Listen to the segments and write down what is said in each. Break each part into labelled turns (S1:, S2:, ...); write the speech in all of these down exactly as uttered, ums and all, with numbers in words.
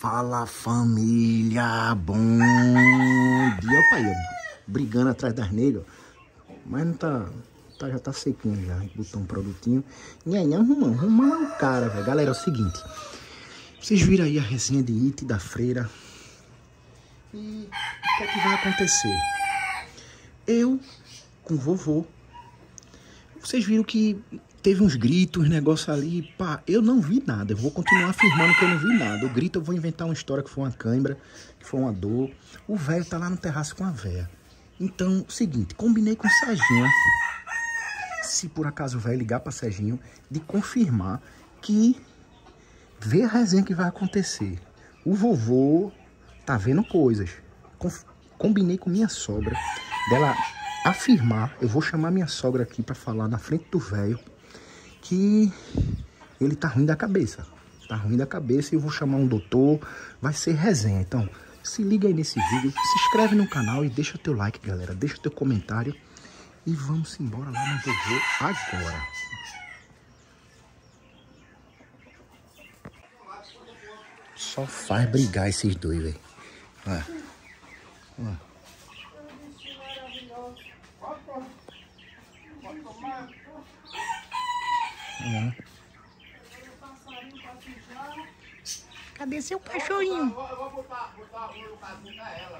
S1: Fala, família, bom dia. Opa aí, brigando atrás das negras, mas não tá, tá, já tá sequinho já, botou um produtinho. E aí, arrumando, arrumando o cara, velho. Galera, é o seguinte, vocês viram aí a resenha de It da Freira. E o que é que vai acontecer? Eu, com o vovô, vocês viram que teve uns gritos, uns negócios ali, pá, eu não vi nada. Eu vou continuar afirmando que eu não vi nada. O grito, eu vou inventar uma história que foi uma cãibra, que foi uma dor. O velho tá lá no terraço com a véia. Então, seguinte, combinei com o Serginho, se por acaso o velho ligar pra Serginho, de confirmar que vê a resenha que vai acontecer. O vovô tá vendo coisas. Combinei com minha sogra, dela afirmar, eu vou chamar minha sogra aqui pra falar na frente do velho, que ele tá ruim da cabeça. Tá ruim da cabeça e eu vou chamar um doutor. Vai ser resenha. Então, se liga aí nesse vídeo. Se inscreve no canal e deixa teu like, galera. Deixa teu comentário. E vamos embora lá no vovô agora. Só faz brigar esses dois, velho. Olha. Olha. Olha. Cadê seu cachorrinho? Eu vou botar, botar o casinho pra ela.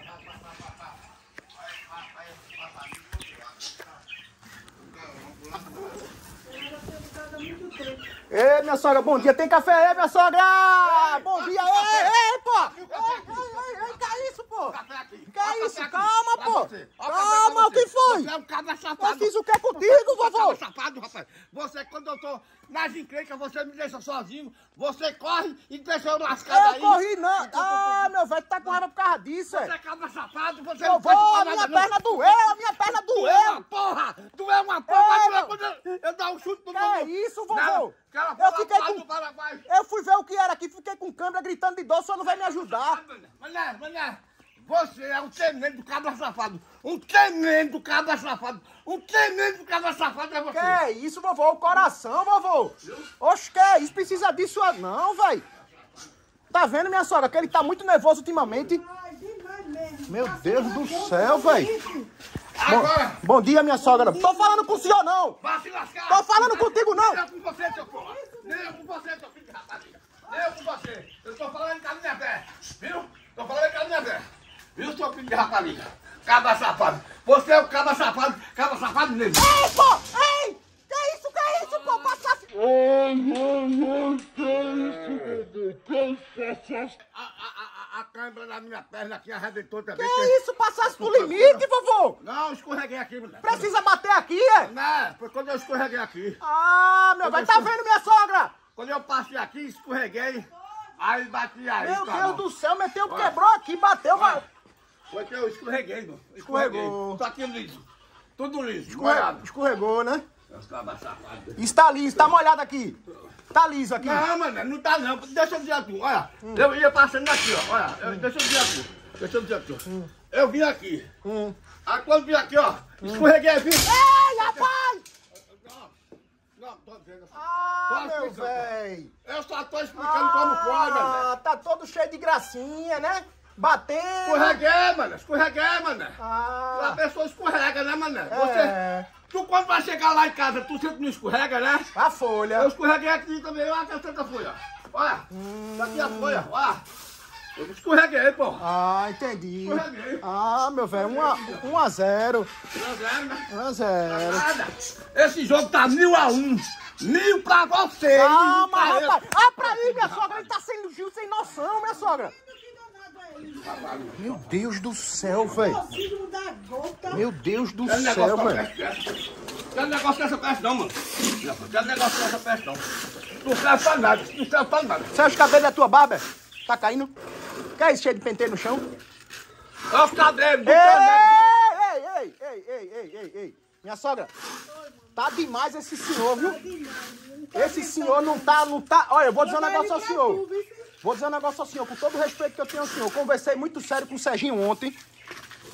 S1: Ei, minha sogra, bom dia. Tem café aí, minha sogra? Ei, bom dia. Ei, ei, pô. Ei, ei, ei, que é isso, pô? Que é isso? Calma, pô. Calma, o que foi?
S2: Você é um cabra safado.
S1: Eu fiz o que contigo, vovô?
S2: Cabra safado, rapaz. Você, quando eu tô nas encrencas, você me deixa sozinho. Você corre e deixa eu lascado
S1: eu
S2: aí.
S1: Eu corri, não. Ah, meu velho, tu tá com raiva por causa disso, é?
S2: Você é cabra safado, você
S1: eu
S2: não
S1: vou, a minha
S2: nada,
S1: perna não. doeu, a minha perna doeu.
S2: Doeu uma porra, doeu uma porra. Ei, mas doeu quando eu, eu dar um chute no
S1: que é isso, vovô?
S2: Não,
S1: eu fiquei com... Eu fui ver o que era aqui, fiquei com câmera gritando de dor, o senhor não vai me ajudar.
S2: Mané, mané, você é um tremendo cabra safado. Um tremendo cabra safado. Um tremendo cabra safado é você.
S1: Que é isso, vovô? O coração, vovô. Oxe, que é isso? Precisa disso não, velho. Tá vendo, minha sogra, que ele tá muito nervoso ultimamente? Meu Deus do céu, velho.
S2: Agora.
S1: Bom, bom dia, minha sogra. Tô falando com o senhor, não.
S2: Vai se lascar.
S1: Tô falando contigo, não.
S2: Nem eu com você, seu porra. Nem eu com você, seu filho de rapariga. Nem eu com você. Eu tô falando em casa da minha fé. Viu? Tô falando em casa da minha fé. Viu, seu filho de rapariga? Cabra safado. Você é o cabra safado. Cabra safado mesmo.
S1: Ei, pô! Ei! Que é isso? Que é isso, pô? Passasse...
S2: Ei, ei, ei, que isso, que isso? A, a, a, a câimbra da minha perna aqui arrebentou também.
S1: Que é isso? Passasse do limite, vovô?
S2: Não, escorreguei aqui, mulher.
S1: Precisa bater aqui, é?
S2: Não, foi quando eu escorreguei aqui.
S1: Ah, meu velho, tá vendo, minha sogra?
S2: Quando eu passei aqui, escorreguei, aí bati aí.
S1: Meu
S2: tá
S1: Deus
S2: bom.
S1: do céu, meteu, quebrou aqui, bateu, vai.
S2: Foi que eu escorreguei, meu.
S1: Escorregou.
S2: Tô aqui liso. Tudo liso,
S1: escorregou. Escorregou, né?
S2: Isso
S1: está liso, tá molhado aqui. Tá liso aqui.
S2: Não, mano, não tá não. Deixa eu dizer a tu, olha. Hum. Eu ia passando aqui, ó. Olha, eu, hum. deixa eu dizer a tu. Deixa eu dizer a tu. Hum. Eu vim aqui. Hum. Aí quando vim aqui, ó, hum. escorreguei, vim.
S1: Ei, rapaz!
S2: Não, não, tô dizendo.
S1: Ah, meu velho.
S2: Eu só tô explicando ah, como foi, mano.
S1: Ah, tá todo cheio de gracinha, né? Batendo.
S2: Escorreguei, mano. Escorreguei, mano.
S1: Ah.
S2: A pessoa escorrega, né, mano?
S1: É.
S2: Você... Tu quando vai chegar lá em casa, tu sempre não escorrega, né?
S1: A folha.
S2: Eu escorreguei aqui também, olha a tanta folha. Olha, hum. Aqui a folha, olha. Eu escorreguei, pô.
S1: Ah, entendi.
S2: Escorreguei.
S1: Ah, meu velho, um a zero.
S2: um a zero, né?
S1: um a zero.
S2: Nada. Esse jogo tá mil a um. Mil pra você.
S1: Calma, rapaz. Ah, pra aí, minha sogra, ele tá sem Gil, sem noção, minha sogra. Meu Deus do céu, velho. Meu Deus do céu, velho.
S2: Não tem negócio dessa peste não, mano. Não tem negócio dessa peste não. Não serve pra nada, não serve pra nada.
S1: Você acha os cabelos da tua barba? Tá caindo? Que é isso, cheio de penteio no chão?
S2: Olha os cabelos.
S1: Ei, ei, ei, ei, ei, ei, ei. Minha sogra, tá demais esse senhor, viu? Esse senhor não tá, não tá... Olha, eu vou dizer um negócio ao senhor. Vou dizer um negócio ao senhor, com todo o respeito que eu tenho ao senhor. Conversei muito sério com o Serginho ontem.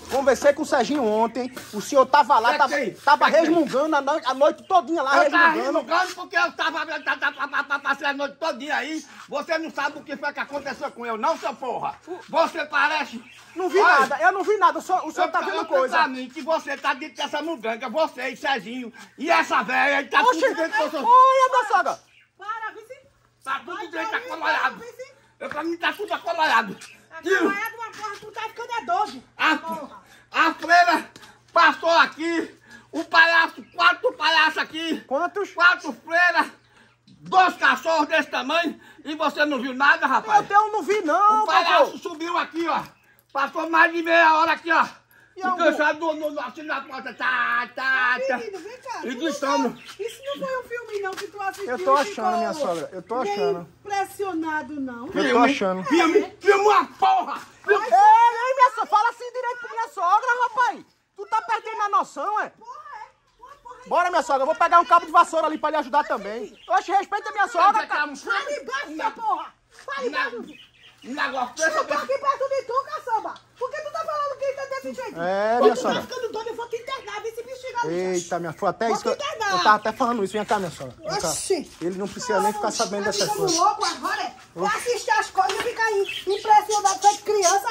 S1: Conversei com o Serginho ontem. O senhor tava lá,
S2: Que
S1: tava,
S2: que tem?
S1: tava
S2: Que que
S1: resmungando a noite, a noite todinha lá,
S2: Eu tava
S1: resmungando.
S2: resmungando porque eu tava, tava passei a noite todinha aí. Você não sabe o que foi que aconteceu com eu, não, seu porra. Você parece...
S1: Não vi
S2: Olha,
S1: nada, eu não vi nada. O senhor, o senhor
S2: eu
S1: tá
S2: eu
S1: vendo
S2: sei
S1: coisa.
S2: pra mim que você tá dentro dessa muganga, você e Serginho. E essa velha aí tá
S1: Oxi,
S2: tudo dentro do seu...
S1: olha, minha sogra.
S3: Para, Vici.
S2: Tá tudo
S3: Vai
S2: dentro,
S3: dormir,
S2: acololhado.
S3: Vici.
S2: Eu pra mim tá tudo acololado. Tio,
S3: Acolhado uma porra, tu tá ficando é doido.
S2: a,
S3: Porra.
S2: a freira passou aqui, o palhaço, quatro palhaços aqui.
S1: Quantos?
S2: Quatro freiras, dois cachorros desse tamanho, e você não viu nada, rapaz?
S1: Eu, eu não vi não,
S2: O palhaço
S1: vovô.
S2: subiu aqui, ó. Passou mais de meia hora aqui, ó.
S1: E
S2: E
S1: algum-
S2: cansado no, no, no, assim na porta, tá, tá, tá.
S3: Menino, vem cá.
S2: E
S3: tu não
S2: gritando.
S3: tá- Isso não foi um filme não que tu assistiu.
S1: Eu tô
S3: e
S1: achando,
S3: ficou
S1: minha sogra, eu tô
S3: nem
S1: achando.
S3: impressionado não.
S1: Eu tô achando.
S2: Filme, filme uma porra. Filme.
S1: Ei, ei, minha sogra, fala assim direito com minha sogra, rapaz. Tu tá perdendo a noção, é?
S3: Porra, é? Uma porra.
S1: Bora, minha sogra, eu vou pegar um cabo de vassoura ali pra lhe ajudar também. Oxe, respeita a minha sogra, cara.
S3: Fale baixo, sua porra. Fale baixo.
S2: Um negócio desse,
S3: Eu tô aqui perto de tu, caçamba. Por que tu tá falando que tá desse jeito?
S1: É,
S3: Pô,
S1: minha
S3: tu
S1: sogra.
S3: tá ficando doido, eu vou te internar, vê se bicho chegar no
S1: Eita, minha, foi até
S3: Vou
S1: isso que eu,
S3: te internar.
S1: eu tava até falando isso. Vem cá, minha sogra. Vem cá.
S3: Oxi.
S1: Ele não precisa nem ficar sabendo
S3: Tá
S1: dessas
S3: ficando
S1: coisas.
S3: louco agora, é? Vai assistir as coisas e ficar aí impressionado feito criança.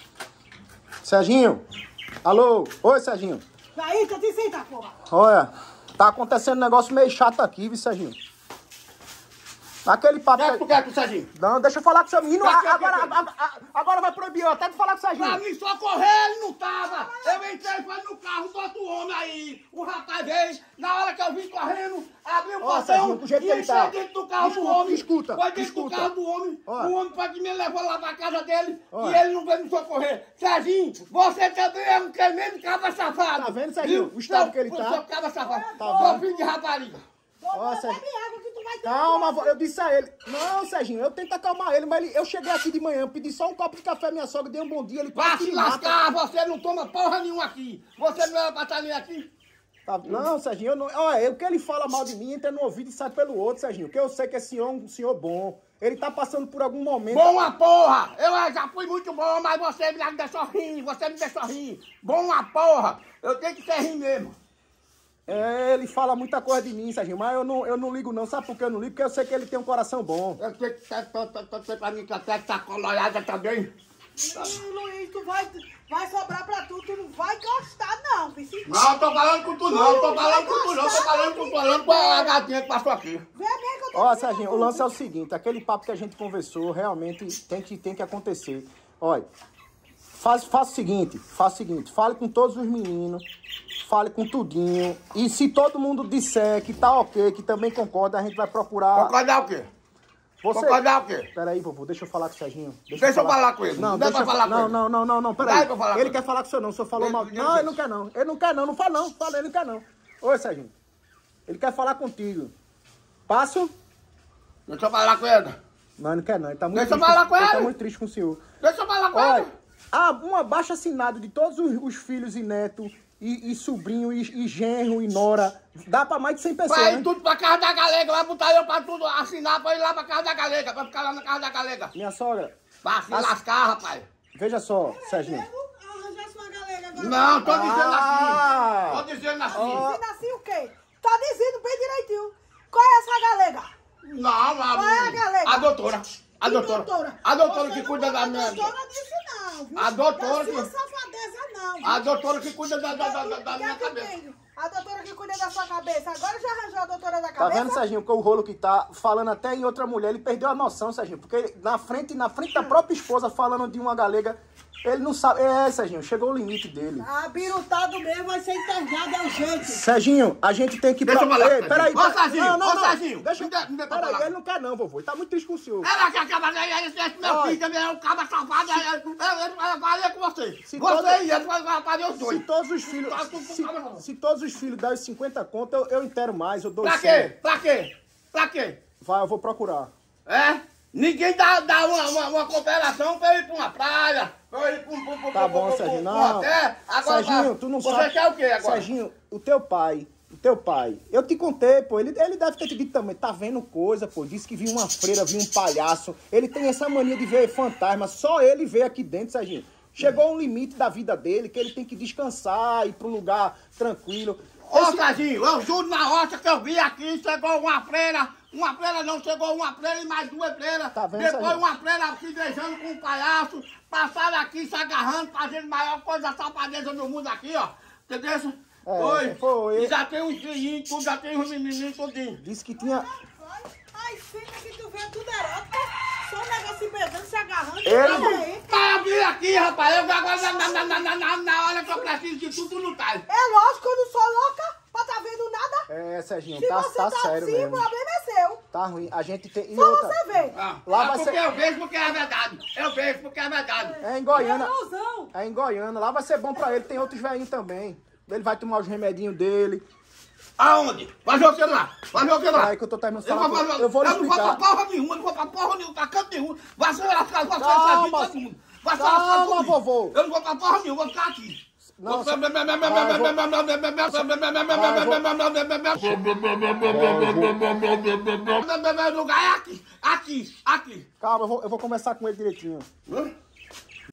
S1: Serginho, alô? Oi, Serginho.
S3: Daí, tu te senta, porra.
S1: Olha, tá acontecendo um negócio meio chato aqui, viu, Serginho? Aquele papo...
S2: Quer tu quer com o Serginho?
S1: Não, deixa eu falar com o seu menino.
S2: Pra quê,
S1: Agora,
S2: pra quê?
S1: agora, agora vai proibir eu até de falar com o
S2: Pra
S1: Serginho.
S2: me socorrer, ele não tava. Eu entrei, foi no carro do outro homem aí. O rapaz veio, na hora que eu vim correndo, abri o
S1: Ó,
S2: portão
S1: Serginho, do jeito
S2: e
S1: que ele
S2: entrei
S1: tá.
S2: dentro do carro
S1: Escuta,
S2: do homem.
S1: escuta,
S2: Foi dentro
S1: escuta.
S2: do carro do homem.
S1: Ó.
S2: O homem foi que me levou lá pra casa dele
S1: Ó.
S2: e ele não veio me socorrer. Serginho, você também é um tremendo cabra safado.
S1: Tá vendo, Serginho,
S2: Viu?
S1: o estado
S2: Seu-
S1: que ele tá?
S2: Seu cabra safado.
S1: Tá
S2: Seu
S1: vendo?
S2: filho de rapariga.
S1: Ó,
S3: Bebe
S1: Serginho.
S3: água que tu vai ter.
S1: Calma, vô, eu disse a ele. Não, Serginho, eu tento acalmar ele, mas ele, eu cheguei aqui de manhã, pedi só um copo de café à minha sogra, dei um bom dia, ele
S2: Vá
S1: quase que
S2: se
S1: me mata.
S2: lascar, você não toma porra nenhuma aqui. Você não era pra estar nem aqui.
S1: Tá- Não, Serginho, eu não. Olha, o que ele fala mal de mim entra no ouvido e sai pelo outro, Serginho. Porque eu sei que esse senhor é um senhor bom. Ele tá passando por algum momento.
S2: Bom a porra! Eu já fui muito bom, mas você me deixou rir, você me deixou rir. Bom a porra! Eu tenho que ser rir mesmo.
S1: É, ele fala muita coisa de mim, Serginho, mas eu não, eu não ligo não. Sabe por que eu não ligo? Porque eu sei que ele tem um coração bom.
S2: Eu tenho que ser pra mim que até tá colorada também.
S3: Ih, Luiz, tu vai, vai sobrar pra tu, tu não vai gostar não, Vici.
S2: Não, eu tô falando com tu não, eu tô falando com tu não, eu tô falando com tu, falando com a gatinha que passou aqui.
S3: Vê bem que eu tô
S1: Ó,
S3: dizendo,
S1: Serginho, o lance é o seguinte, aquele papo que a gente conversou realmente tem que, tem que acontecer. Olha, faz, faz o seguinte, faz o seguinte, fale com todos os meninos, fale com tudinho, e se todo mundo disser que tá ok, que também concorda, a gente vai procurar...
S2: Concordar o quê?
S1: Você...
S2: Concordar o quê?
S1: Peraí, vovô, deixa eu falar com o Serginho.
S2: Deixa eu falar com ele,
S1: Não,
S2: não dá
S1: deixa
S2: pra
S1: eu
S2: falar
S1: fa-
S2: com
S1: não,
S2: ele.
S1: não, não, não, não,
S2: Dá
S1: peraí.
S2: pra falar com
S1: Ele
S2: ele.
S1: quer falar com o senhor não, o senhor falou
S2: Ele-
S1: mal.
S2: ele
S1: Não,
S2: disse.
S1: ele não quer não, ele não quer não, não fala não, fala, ele não quer não. Oi, Serginho, ele quer falar contigo. Passo?
S2: Deixa eu falar com ele.
S1: Não, ele não quer não, ele tá muito
S2: Deixa eu
S1: triste.
S2: falar com
S1: ele tá
S2: ele.
S1: muito triste com o senhor.
S2: Deixa eu falar com
S1: Olha,
S2: ele.
S1: há um abaixo assinado de todos os, os filhos e netos, e, e sobrinho, e, e genro, e nora, dá pra mais de cem pessoas,
S2: Vai
S1: né?
S2: tudo pra casa da galega, vai botar eu pra tudo assinar pra ir lá pra casa da galega, pra ficar lá na casa da galega.
S1: Minha sogra,
S2: Pra se
S1: Assi-
S2: lascar, rapaz.
S1: veja só, Serginho.
S3: Devo arranjar sua galega agora.
S2: Não, tô dizendo
S1: Ah!
S2: assim. Tô dizendo assim.
S3: Dizendo assim o quê? Tá dizendo bem direitinho. Qual é essa galega?
S2: Não, a,
S3: Qual é a galega?
S2: a doutora. A
S3: Que
S2: doutora. A doutora
S3: Você
S2: que
S3: não
S2: cuida da
S3: pode
S2: minha.
S3: A doutora disso não, viu?
S2: A doutora
S3: Da sua
S2: que-
S3: safadeza não, viu?
S2: A doutora que cuida da, da, da, da, da
S3: Que é
S2: minha
S3: que
S2: cabeça.
S3: tem? A doutora que cuida da sua cabeça. Agora já arranjou a doutora da
S1: Tá
S3: cabeça?
S1: vendo, Serginho, com o rolo que tá falando até em outra mulher, ele perdeu a noção, Serginho, porque ele, na frente, na frente da própria esposa falando de uma galega, ele não sabe. É, Serginho, chegou o limite dele.
S3: Abirutado mesmo vai ser internado, é o jeito.
S1: Serginho, a gente tem que...
S2: Deixa eu
S1: pra-
S2: falar,
S1: Ei, peraí,
S2: Serginho. Ô,
S1: peraí.
S2: Serginho,
S1: Não, não,
S2: ô,
S1: não.
S2: Serginho,
S1: Deixa eu...
S2: me dê- me dê pra
S1: Peraí,
S2: falar.
S1: ele não quer não, vovô, ele tá muito triste com o senhor.
S2: Ela que acaba de esse meu
S1: Olha.
S2: filho também é um cabra safado. Ela faria com você.
S1: Se
S2: Você
S1: toda-
S2: e ele vai fazer os
S1: Se
S2: dois.
S1: todos os filhos...
S2: Tá tudo com
S1: Se,
S2: cabra, não.
S1: se todos os filhos derem cinquenta conto, eu, eu intero mais, eu dou
S2: Pra
S1: cem.
S2: quê? Pra quê? Pra quê?
S1: Vai, eu vou procurar.
S2: É? Ninguém dá, dá uma, uma, uma cooperação pra eu ir pra uma praia, pra eu ir pra um, pra, um-
S1: Tá
S2: pra,
S1: bom,
S2: pra,
S1: Serginho,
S2: pra um
S1: não.
S2: hotel. Agora,
S1: Serginho,
S2: pra-
S1: tu não
S2: você
S1: sabe...
S2: quer o quê agora?
S1: Serginho, o teu pai, o teu pai, eu te contei, pô, ele, ele deve ter te dito também, tá vendo coisa, pô, disse que viu uma freira, viu um palhaço, ele tem essa mania de ver fantasma, só ele vê aqui dentro, Serginho. Chegou um limite da vida dele, que ele tem que descansar, ir para um lugar tranquilo.
S2: Ô, Esse... Serginho, eu juro na roça que eu vi aqui, chegou uma freira, uma freira não, chegou uma freira e mais duas freiras.
S1: Tá vendo,
S2: Depois
S1: Serginho?
S2: uma freira se beijando com um palhaço, passaram aqui se agarrando, fazendo maior coisa safadeza do mundo aqui, ó. Entendeu?
S1: É,
S2: Oi.
S1: foi.
S2: E já tem uns filhinhos, tudo, já tem uns menininhos, tudinho.
S1: Disse que tinha...
S3: Ai, cena que tu vê tudo erótico. Só um negócio se beijando, se agarrando.
S1: Ele-
S3: Aí.
S2: Tá, eu vim aqui, rapaz, eu agora na, na, na, na, na, na hora que eu preciso de tudo não tá.
S3: É lógico que eu não sou louca pra tá vendo nada.
S1: É, Serginho,
S3: Se
S1: tá,
S3: você
S1: tá
S3: tá
S1: sério
S3: assim, o
S1: mesmo.
S3: problema é seu.
S1: Tá ruim. A gente tem... E
S3: Só
S1: outra,
S3: você vê.
S2: Ah,
S1: Lá
S2: é
S1: vai
S2: porque
S1: ser-
S2: eu vejo porque é verdade. Eu vejo porque é verdade.
S1: é em Goiânia.
S3: Ilusão.
S1: É em Goiânia. Lá vai ser bom pra ele. Tem outros velhinhos também. Ele vai tomar os remedinhos dele.
S2: Aonde? Fazer o que lá? Fazer o que lá?
S1: Aí que eu tô terminando de
S2: Eu,
S1: falar.
S2: vou, fazer,
S1: Eu vou lhe
S2: eu não vou pra
S1: explicar.
S2: porra nenhuma, não vou pra porra nenhuma, pra canto nenhum. Vai ser lascado, vai ser
S1: Calma,
S2: lascado todo mundo. Vai ser lascado
S1: calma,
S2: todo mundo.
S1: vovô.
S2: Eu não vou pra porra nenhuma, vou ficar aqui.
S1: Não,
S2: Vou-
S1: só- vai,
S2: Lugar é aqui, aqui, aqui.
S1: Calma, eu vou, eu vou conversar com ele direitinho.
S2: Hã?